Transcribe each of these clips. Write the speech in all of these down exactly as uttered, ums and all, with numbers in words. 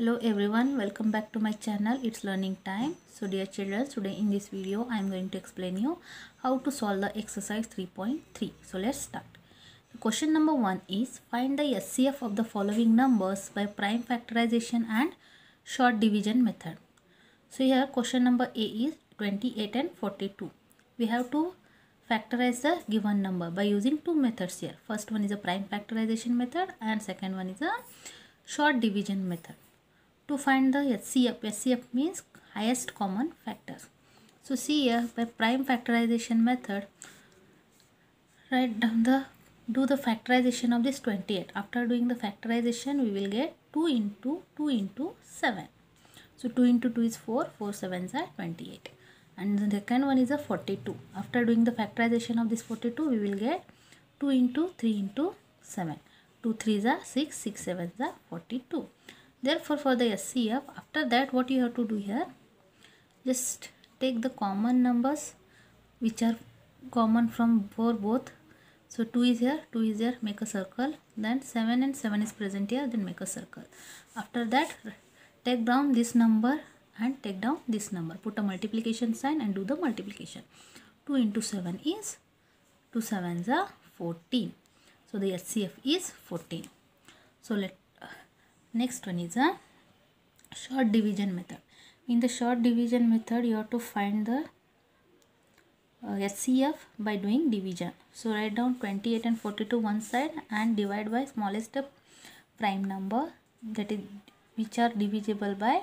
Hello everyone, welcome back to my channel. It's learning time. So dear children, today in this video I am going to explain you how to solve the exercise three point three. So let's start. The question number one is find the S C F of the following numbers by prime factorization and short division method. So here question number A is twenty-eight and forty-two. We have to factorize the given number by using two methods here. First one is a prime factorization method and second one is a short division method. To find the S C F, S C F means highest common factors. So see here, by prime factorization method, write down the, do the factorization of this twenty-eight. After doing the factorization, we will get two into two into seven. So two into two is four, four sevens are twenty-eight. And the second one is a forty-two. After doing the factorization of this forty-two, we will get two into three into seven. two threes are six, six sevens are forty-two. Therefore, for the S C F, after that what you have to do here, just take the common numbers which are common from for both. So two is here, two is here, make a circle. Then seven and seven is present here, then make a circle. After that, take down this number and take down this number. Put a multiplication sign and do the multiplication. two into seven is, two sevens are fourteen. So the S C F is fourteen. So let next one is a short division method. In the short division method, you have to find the uh, S C F by doing division. So write down twenty-eight and forty-two one side and divide by smallest prime number, that is which are divisible by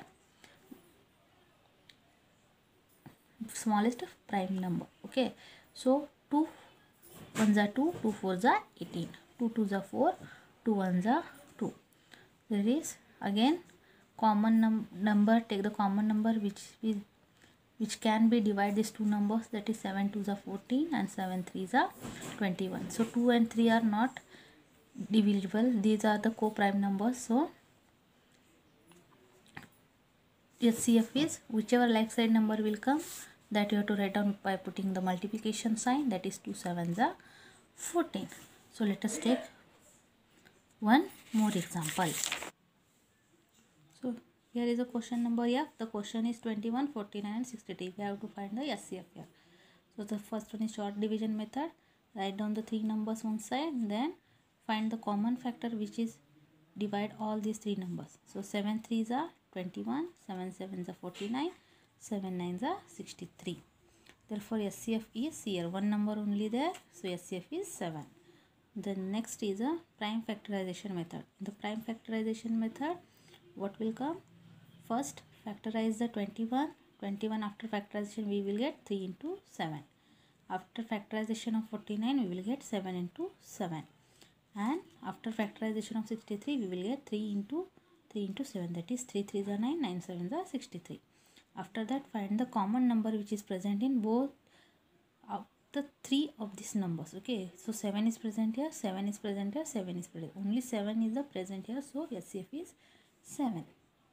smallest prime number. Okay, so two ones are two, two fours are eighteen, two twos are four, two ones are two. There is again common num number, take the common number which is which can be divided these two numbers, that is seven twos are fourteen and seven threes are twenty-one. So two and three are not divisible, these are the co-prime numbers. So S C F is whichever like side number will come, that you have to write down by putting the multiplication sign, that is two sevens are fourteen. So let us take one more example. So here is a question number F. The question is twenty-one, forty-nine and sixty-three. We have to find the S C F here. So the first one is short division method. Write down the three numbers one side, then find the common factor which is divide all these three numbers. So seven threes are twenty-one, seven sevens are forty-nine, seven nines are sixty-three. Therefore S C F is here one number only there. So S C F is seven. The next is a prime factorization method. In the prime factorization method, what will come? First factorize the twenty-one. twenty-one after factorization we will get three into seven. After factorization of forty-nine we will get seven into seven. And after factorization of sixty-three we will get three into three into seven, that is three threes are nine, nine sevens are sixty-three. After that find the common number which is present in both of the three of these numbers. Okay, so seven is present here, seven is present here, seven is present. Only seven is the present here, so S C F is seven.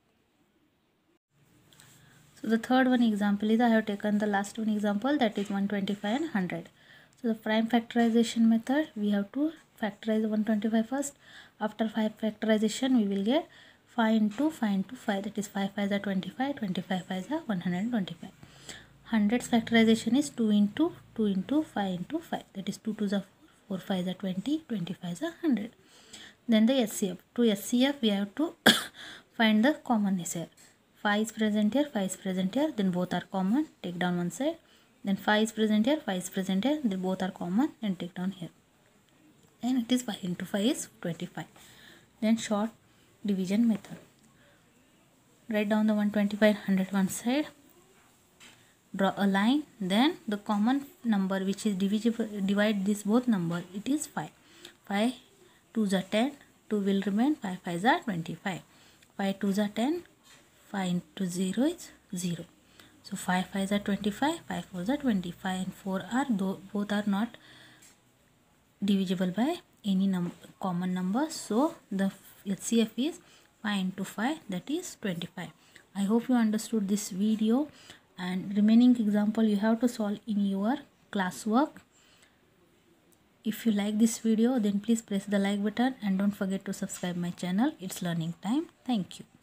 So the third one example is, I have taken the last one example, that is one twenty-five and one hundred. So the prime factorization method, we have to factorize one twenty-five first. After five factorization we will get five into five into five, that is five fives are twenty-five, twenty-five fives are one hundred twenty-five. hundreds factorization is two into two into five into five, that is two twos are four, four fives are twenty, twenty fives are one hundred. Then the S C F. To S C F we have to find the commonness here. five is present here, five is present here, then both are common, take down one side. Then five is present here, five is present here, then both are common and take down here. And it is five into five is twenty-five. Then short division method. Write down the one twenty-five, one hundred one side. Draw a line, then the common number which is divisible, divide this both number, it is five. five twos are ten, two will remain, five fives are twenty-five. five twos are ten, five into zero is zero. So five fives are twenty-five, five fours are twenty-five and four are, though both are not divisible by any num common number. So the S C F is five into five, that is twenty-five. I hope you understood this video, and remaining example you have to solve in your classwork. If you like this video, then please press the like button and don't forget to subscribe my channel. It's learning time. Thank you.